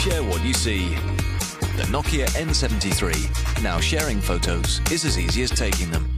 share what you see. The Nokia N73. Now sharing photos is as easy as taking them.